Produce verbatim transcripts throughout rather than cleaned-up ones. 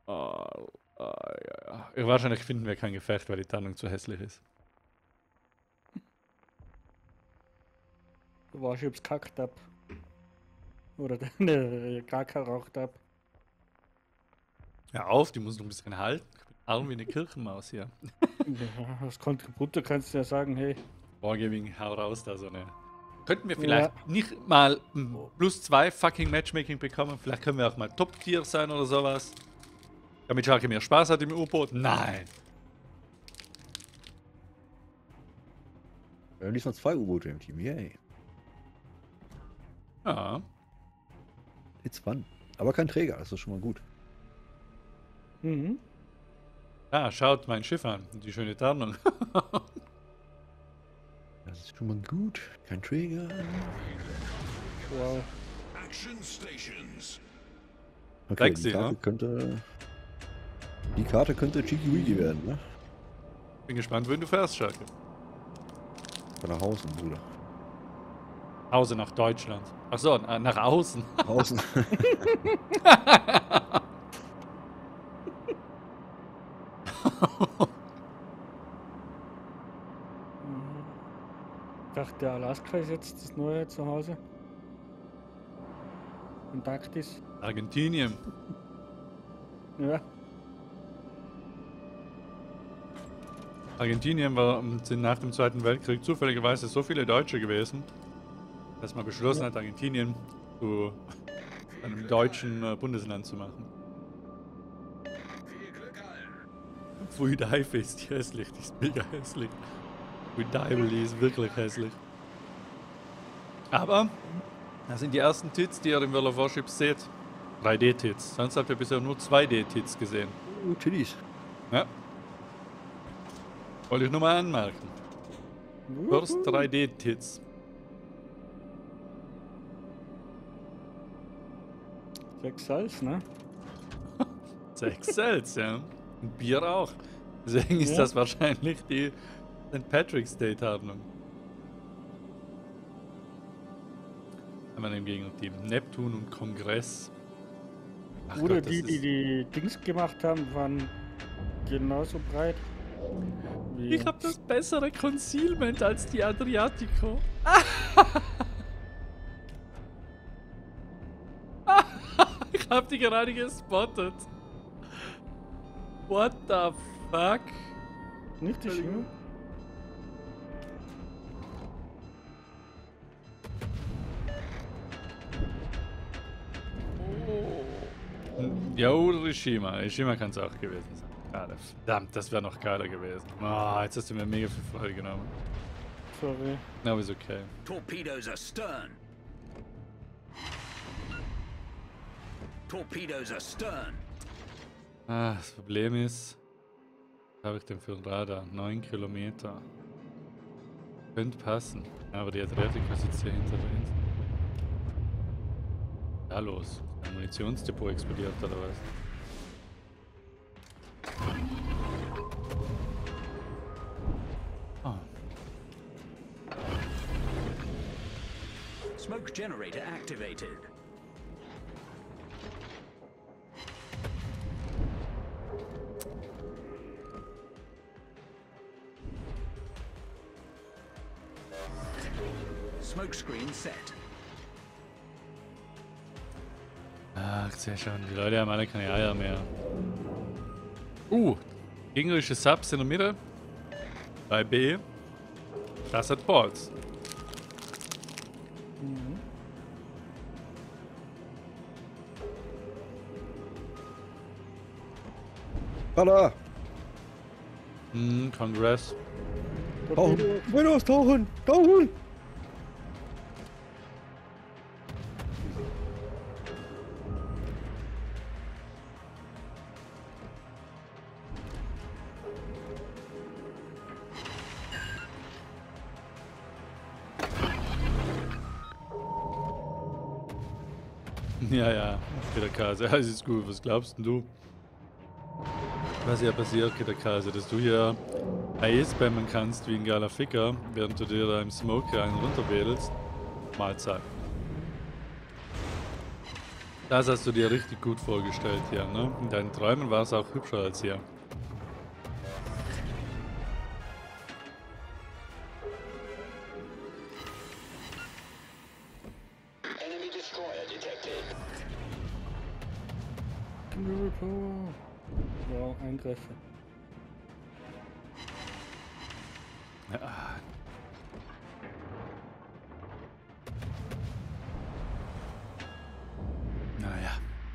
Oh, oh, ja, ja. Wahrscheinlich finden wir kein Gefecht, weil die Tarnung zu hässlich ist. Du weißt, ich hab's kackt ab. Oder ne, gar geraucht ab. Ja, auf, die muss noch ein bisschen halten. Ich bin arm wie eine Kirchenmaus hier. Ja, als Kontributor kannst du ja sagen, hey. Wargaming, hau raus da so eine. Könnten wir Ja. vielleicht nicht mal ein plus zwei fucking Matchmaking bekommen? Vielleicht können wir auch mal Top-Tier sein oder sowas. Damit Schalke mehr Spaß hat im U-Boot? Nein. Wir haben diesmal zwei U-Boote im Team, yay. Ja. It's fun. Aber kein Träger, das ist schon mal gut. Mhm. Ah, schaut mein Schiff an. Die schöne Tarnung. Das ist schon mal gut. Kein Träger. Wow. Action stations. Okay, Sexy, die Karte ne? könnte... Die Karte könnte Cheeky Weeky werden, ne? Bin gespannt, wohin du fährst, Schalke. Von nach Hause, Bruder. Hause nach Deutschland. Achso, nach außen. Außen. Ich dachte, der Alaska ist jetzt das neue Zuhause. Antarktis. Argentinien. Ja. Argentinien war, sind nach dem Zweiten Weltkrieg zufälligerweise so viele Deutsche gewesen, dass man beschlossen Ja. hat, Argentinien zu einem deutschen äh, Bundesland zu machen. Pfui Deife ist die hässlich, die ist mega hässlich. Pfui Deibel, die ist wirklich hässlich. Aber, das sind die ersten Tits, die ihr im World of Warships seht. drei D-Tits. Sonst habt ihr bisher nur zwei D-Tits gesehen. Oh, Titties. Ja. Wollte ich nur mal anmerken. First drei D-Tits. Sechs Salz, ne? Sechs Cells, ja. Und Bier auch. Deswegen ist Ja. das wahrscheinlich die Sankt Patrick's Day Tarnung. Haben wir im Gegenteam Neptun und Kongress. Ach Oder Gott, das die, die ist- die Dings gemacht haben, waren genauso breit. Wie Ich hab das bessere Concealment als die Adriatico. Ich hab die gerade gespottet. What the fuck? Nicht die Schiene? Ja, oder Rishima. Rishima kann es auch gewesen sein. Gerade. Verdammt, das wäre noch geiler gewesen. Ah, jetzt hast du mir mega viel Freude genommen. Sorry. Aber ist okay. Torpedoes astern. Torpedoes astern. Ah, das Problem ist, was habe ich denn für ein Radar? neun Kilometer. Könnte passen. Aber die Adriatico sitzt hier hinter der Insel. Da los. Ein Munitionsdepot explodiert oder was? Ah. Smoke generator activated. Smoke screen set. Ach, sehr schon. Die Leute haben alle keine Eier mehr. Uh, gegnerische Subs in der Mitte. Bei B. Das hat Balls. Mhm. Tada! Hm, Congress. Tauchen! Windows, tauchen! Tauchen! Ja, ja, Kase. Alles ist gut. Was glaubst denn du? Was hier passiert, Kase, dass du hier A E spammen kannst wie ein geiler Ficker, während du dir da im Smoke einen runterwedelst? Mahlzeit. Das hast du dir richtig gut vorgestellt hier, ne? In deinen Träumen war es auch hübscher als hier. Wow, Eingriffe. Ja. Naja.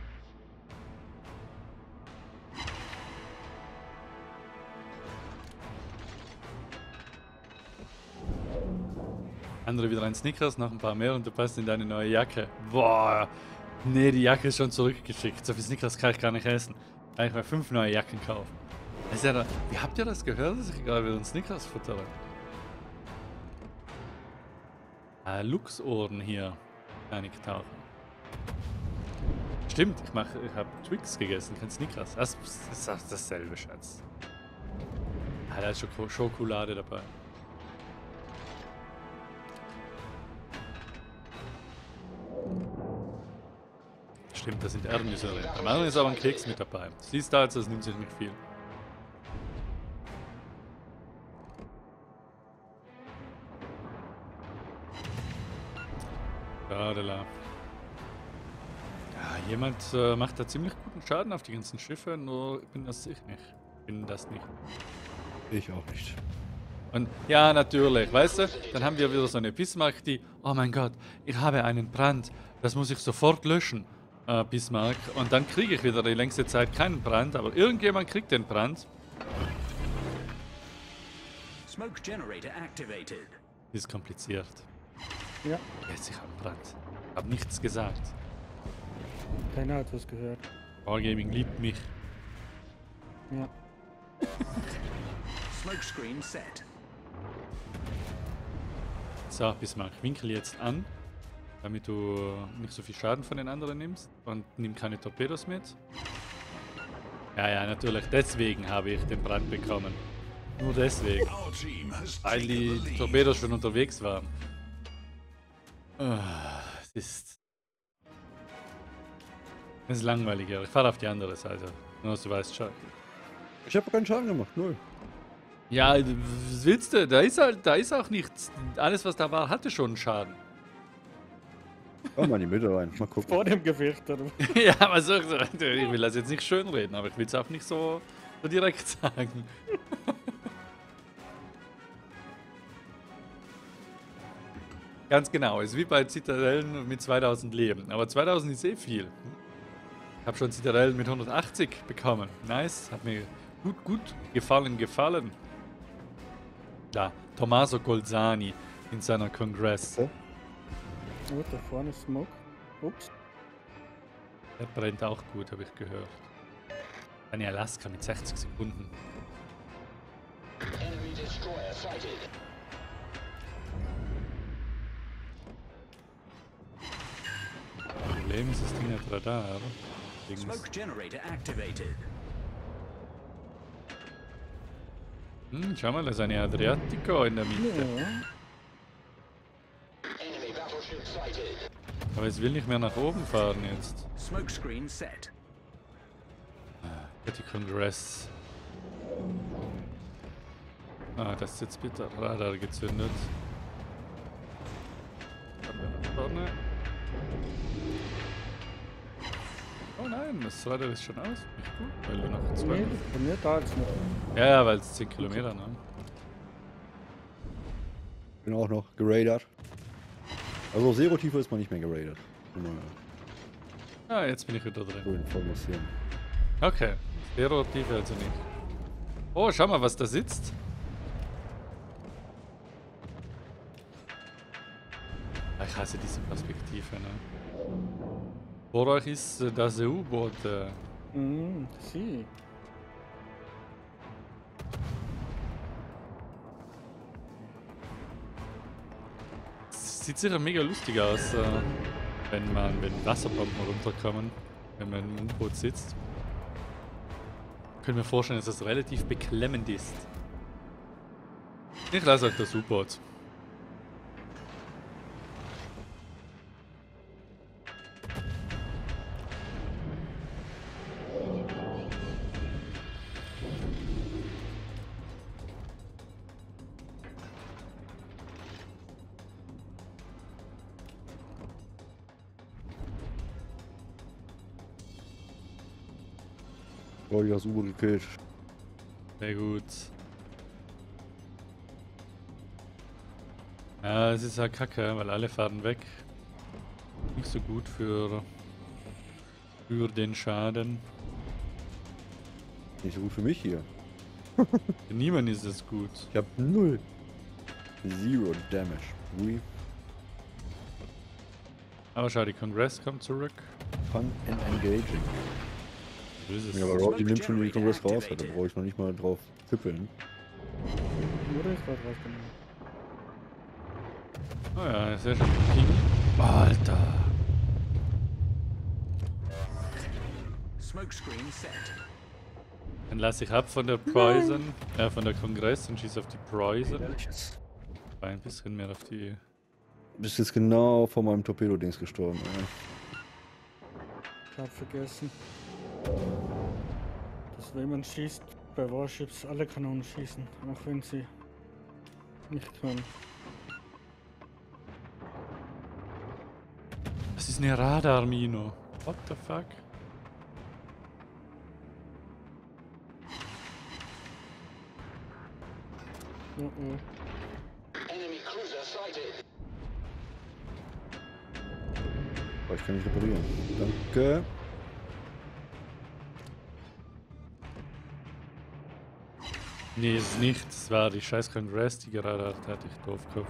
Andere wieder ein Snickers, noch ein paar mehr und du passt in deine neue Jacke. Boah. Nee, die Jacke ist schon zurückgeschickt. So viel Snickers kann ich gar nicht essen. Kann ich mal fünf neue Jacken kaufen. Das ist ja da, wie habt ihr das gehört, dass ich gerade wieder einen Snickers futtere? Ah, Luchsohren hier. Kann ich tauchen. Stimmt, ich, mach, ich habe Twix gegessen, kein Snickers. Das ist das dasselbe, Schatz. Ah, da ist Schoko Schokolade dabei. Stimmt, das sind Erdnüsse drin. Am anderen ist aber ein Keks mit dabei. Siehst du, also das nimmt sich nicht viel. Radela. Ja, jemand äh, macht da ziemlich guten Schaden auf die ganzen Schiffe, nur bin das ich nicht. Bin das nicht. Ich auch nicht. Und ja, natürlich, weißt du, dann haben wir wieder so eine Bismarck, die, oh mein Gott, ich habe einen Brand, das muss ich sofort löschen, äh, Bismarck. Und dann kriege ich wieder die längste Zeit keinen Brand, aber irgendjemand kriegt den Brand. Smoke generator activated. Ist kompliziert. Ja, Jetzt, ich habe einen Brand. Hab nichts gesagt. keiner hat was gehört. Wargaming liebt mich. Ja. Smokescreen set. So, Bismarck, winkel jetzt an, damit du nicht so viel Schaden von den anderen nimmst. Und nimm keine Torpedos mit. Ja, ja, natürlich. Deswegen habe ich den Brand bekommen. Nur deswegen. Our team has Weil taken die the lead. Torpedos schon unterwegs waren. Ah, es ist... Es ist langweiliger. Ich fahre auf die andere Seite. Nur, dass du weißt, Chuck. Ich habe keinen Schaden gemacht, null. Ja, was willst du? Da ist halt, da ist auch nichts. Alles, was da war, hatte schon einen Schaden. Komm mal in die Mitte rein, mal gucken. Vor dem Gewicht, oder? Ja, aber so, so, ich will das jetzt nicht schönreden, aber ich will es auch nicht so, so direkt sagen. Ganz genau, ist wie bei Zitadellen mit zweitausend Leben. Aber zweitausend ist eh viel. Ich habe schon Zitadellen mit hundertachtzig bekommen. Nice, hat mir gut, gut gefallen, gefallen. Da, Tommaso Golzani in seiner Congress. Okay. Oh, da vorne ist Smoke. Ups. Der brennt auch gut, habe ich gehört. Eine Alaska mit sechzig Sekunden. Enemy destroyer sighted. Problem ist, das Ding hat Radar. Links. Smoke generator activated. Hm, schau mal, da ist eine Adriatico in der Mitte. Ja. Enemy battleship sighted. Aber es will nicht mehr nach oben fahren jetzt. Smokescreen set. Die Congress. Ah, das ist jetzt bitte Radar gezündet. Dann wir nach vorne. Oh nein, das Radar ist schon aus. Nicht gut, weil du noch zwei. Nee, bei mir da jetzt noch. Ja, ja, weil es zehn Kilometer, ne? Bin auch noch geradert. Also Zero-Tiefe ist man nicht mehr geradet. Immer Ah, jetzt bin ich wieder so drin. informieren. Okay, Zero Tiefe also nicht. Oh, schau mal, was da sitzt. Ah, ich hasse diese Perspektive, ne? Vor euch ist äh, das U-Boot. Äh, Mhm, sie. Sieht sicher mega lustig aus, äh, wenn man, wenn Wasserbomben runterkommen, wenn man im U-Boot sitzt. Können wir vorstellen, dass das relativ beklemmend ist. Ich lasse euch das U-Boot. Oh, die hast U-Boot gekillt. Sehr gut. Ja, es ist halt kacke, weil alle fahren weg. Nicht so gut für, für den Schaden. Nicht so gut für mich hier. Für niemand ist es gut. Ich hab null. Zero Damage. Ui. Aber schau, die Congress kommt zurück. Fun and engaging. So ist es. Ja, aber Rocky nimmt schon die Congress raus, da brauche ich noch nicht mal drauf tippeln. Oder ist was rausgenommen? Oh ja, sehr schön. King. Alter. Smokescreen set. Dann lasse ich ab von der Poison, äh, von der Kongress und schieße auf die Poison. Ein bisschen mehr auf die. Du bist jetzt genau vor meinem Torpedo-Dings gestorben. Ey. Ich hab vergessen, dass wenn man schießt, bei Warships alle Kanonen schießen, auch wenn sie nicht können. Das ist eine Radar-Mino. What the fuck? Oh oh. Enemy cruiser sighted. Aber ich kann nicht reparieren. Danke. Nee, ist nicht. Das war die scheiß Congress, die gerade hat, hatte ich doof gekauft.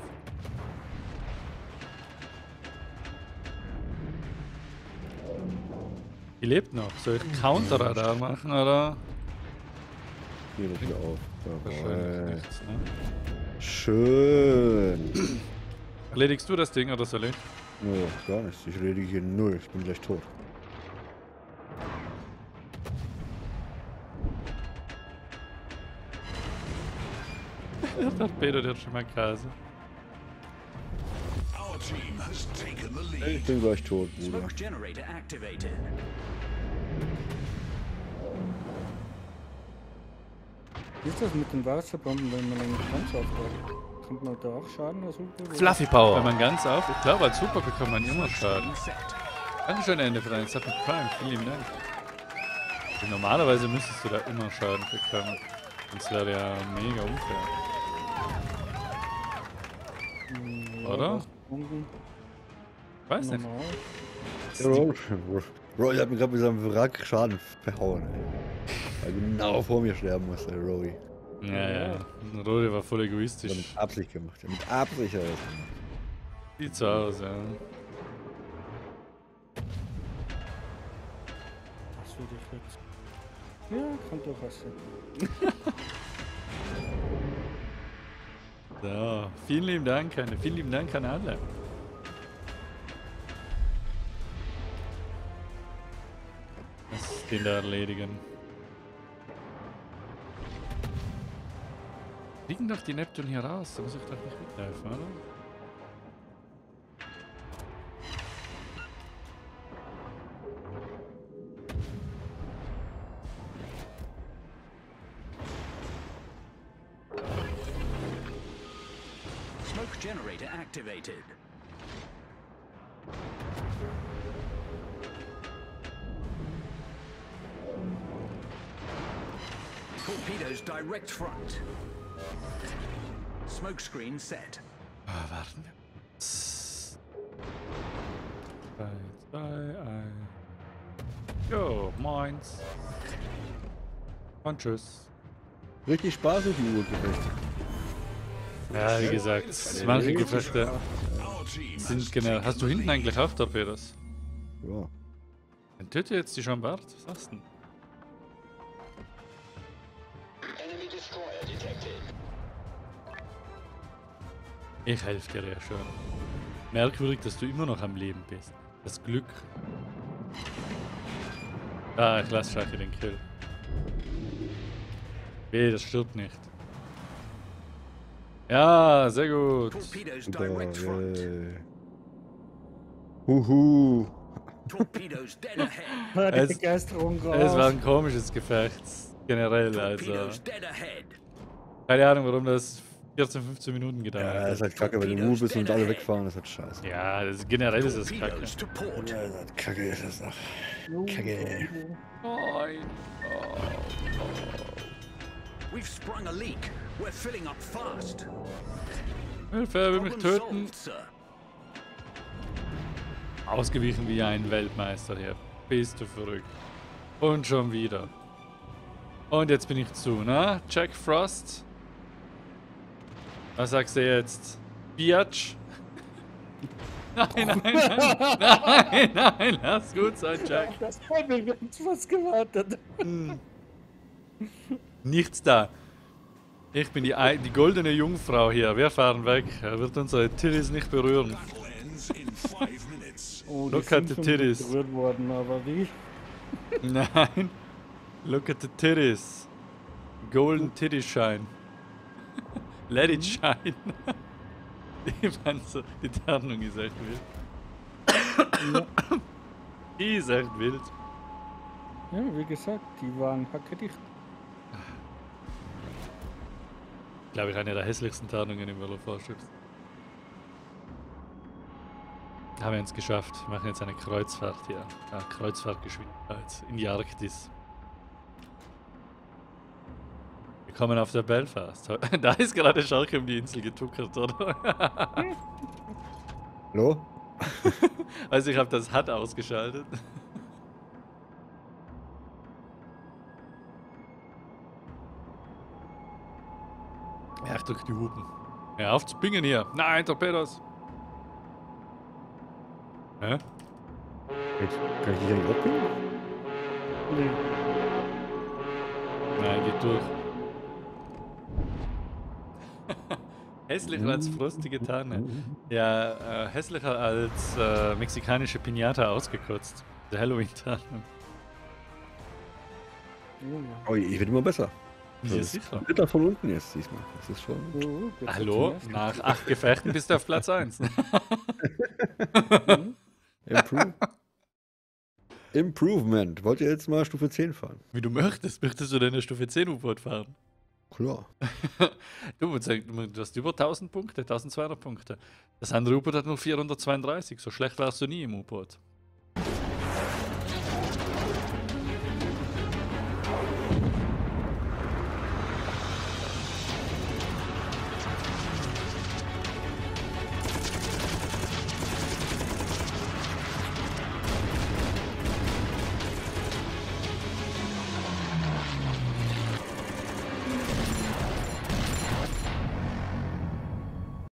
Die lebt noch. Soll ich Counter-Radar machen, oder? Hier doch wieder auf. Wahrscheinlich Jawohl. nichts, ne? Schön. Erledigst du das Ding oder soll ich? Oh, gar nichts. Ich erledige hier null. Ich bin gleich tot. Der Torpedo, der hat schon mal Kase. Our team has taken the Ich lead. bin gleich tot, Bruder. Smoke generator activated. Wie ist das mit den Wasserbomben, wenn man einen Kranz aufbaut? Kommt man da auch Schaden aus U-Boot? Fluffy Power. Wenn man ganz auf, ich glaube, als Super bekommt man immer Schaden. Smokescreen set. Dankeschön, Ende für deinen Sub mit Prime. Vielen lieben Dank. Also normalerweise müsstest du da immer Schaden bekommen. Sonst wäre ja mega unfair. Ja, Oder? Bomben, Weiß nicht. normal. Ja, Bro, Bro, ich hab mir gerade mit seinem Wrack Schaden verhauen, ey. Weil genau vor mir sterben musste, der Rory. Ja, ja. Rode war voll Das hat er egoistisch. mit Absicht gemacht. Ja, mit Absicht hat er das gemacht. Sieht so aus, ja. Das würde ich jetzt. Ja, kann durchaus sein. So, vielen lieben Dank, Anne. Vielen lieben Dank an alle. Lass den da erledigen. Fliegen doch die Neptun hier raus, da muss ich doch nicht mithelfen, oder? Smoke generator activated. Torpedoes direct front. Smokescreen set. Ah, warten wir. drei, zwei, eins. Jo, moins. Und tschüss. Richtig Spaß mit dem U-Boot-Gefecht. Ja, wie gesagt, manche Gefechte Our team sind generell. Hast du hinten eigentlich auch Torpedos? Ja. Dann töte jetzt die Chambard. Was sagst du denn? Enemy destroyer detected. Ich helfe dir ja schon. Merkwürdig, dass du immer noch am Leben bist. Das Glück. Ah, ich lasse Schacke den Kill. Weh, das stirbt nicht. Ja, sehr gut. Torpedoes Super, direct front. yay. Huhu. Torpedoes dead ahead. Ja, die Es- Begeisterung raus. Es war ein komisches Gefecht. Generell, also. Torpedoes dead ahead. Keine Ahnung, warum das vierzehn, fünfzehn Minuten Ja, gedauert. das ist halt kacke, wenn du im U bist und alle wegfahren, das ist halt scheiße. Ja, das ist, generell ist es kacke. Torpedoes to port. Ja, das ist halt kacke, ist das doch. Kacke. Nein. We've sprung a leak. We're filling up fast. Hilfe, er will mich Problem töten. solved, sir. Ausgewichen wie ein Weltmeister hier. Bist du verrückt. Und schon wieder. Und jetzt bin ich zu, ne? Jack Frost. Was sagst du jetzt? Biatch? Nein, nein, nein. Nein, nein, lass gut sein, Jack. Das habe ich ganz was gewartet. Nichts da. Ich bin die, Ei- die goldene Jungfrau hier. Wir fahren weg. Er wird unsere Titties nicht berühren. Battle ends in five minutes. Oh, Look die at sind the schon titties. berührt worden, aber wie? Nein. Look at the titties. Golden Titty Shine. Let it shine. Ich meine so, die Tarnung ist echt wild. Die ist echt wild. Ja, wie gesagt, die waren hackedicht. Glaube ich, eine der hässlichsten Tarnungen im World of Warships. Haben wir es geschafft. Wir machen jetzt eine Kreuzfahrt hier. Ja, Kreuzfahrtgeschwindigkeit in die Arktis. Wir kommen auf der Belfast. Da ist gerade Schalke um die Insel getuckert, oder? Hallo? Also ich habe das H U D ausgeschaltet. Ja, ich drück die Hupen. Ja, auf zu pingen hier. Nein, Torpedos. Hä? Jetzt kann ich dich nicht abbiegen? Nee. Nein, geht durch. Hässlicher als frostige Tanne. Ja, äh, hässlicher als äh, mexikanische Pinata ausgekotzt. Der Halloween-Tarnung. Oh, ich werde immer besser. Ja, Das sicher. ist Dritter von unten jetzt diesmal. Das ist schon. Oh, jetzt Hallo? wird's zum Nach acht Gefechten bist du auf Platz eins. Improve. Improvement. Wollt ihr jetzt mal Stufe zehn fahren? Wie du möchtest. Möchtest du denn eine Stufe zehn U-Boot fahren? Klar. Du, musst sagen, du hast über tausend Punkte, tausendzweihundert Punkte. Das andere U-Boot hat nur vierhundertzweiunddreißig. So schlecht warst du nie im U-Boot.